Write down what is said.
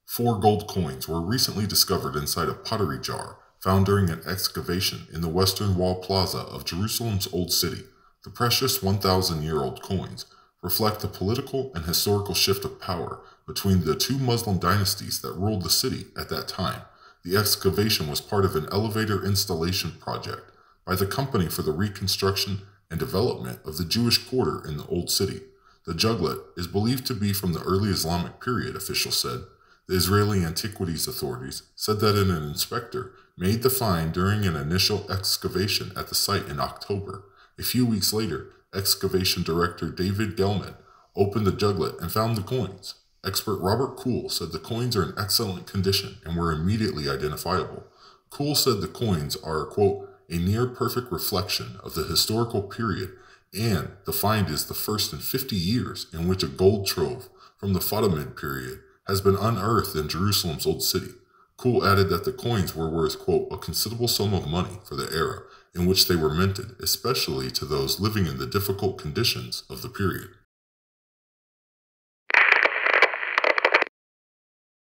4 gold coins were recently discovered inside a pottery jar found during an excavation in the Western Wall Plaza of Jerusalem's Old City. The precious 1,000-year-old coins reflect the political and historical shift of power between the two Muslim dynasties that ruled the city at that time. The excavation was part of an elevator installation project by the Company for the Reconstruction and Development of the Jewish Quarter in the Old City. The juglet is believed to be from the early Islamic period, officials said. The Israeli Antiquities Authorities said that an inspector made the find during an initial excavation at the site in October. A few weeks later, excavation director David Gelman opened the juglet and found the coins. Expert Robert Kuhl said the coins are in excellent condition and were immediately identifiable. Kuhl said the coins are, quote, a near-perfect reflection of the historical period, and the find is the first in 50 years in which a gold trove from the Fatimid period has been unearthed in Jerusalem's Old City. Kuhl added that the coins were worth, quote, a considerable sum of money for the era in which they were minted, especially to those living in the difficult conditions of the period.